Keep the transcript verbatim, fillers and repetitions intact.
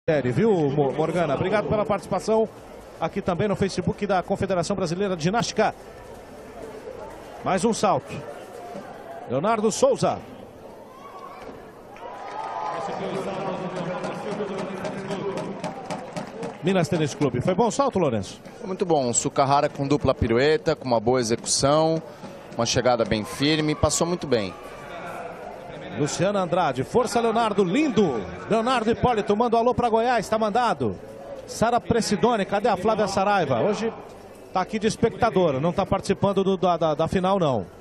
Viu, Morgana? Obrigado pela participação aqui também no Facebook da Confederação Brasileira de Ginástica. Mais um salto. Leonardo Souza. Minas Tênis Clube. Foi bom salto, Lourenço? Muito bom. Sukahara com dupla pirueta, com uma boa execução, uma chegada bem firme, passou muito bem. Luciana Andrade, força Leonardo, lindo. Leonardo Hipólito, manda um alô para Goiás, está mandado. Sara Precidone, cadê a Flávia Saraiva? Hoje está aqui de espectadora, não está participando do, da, da, da final não.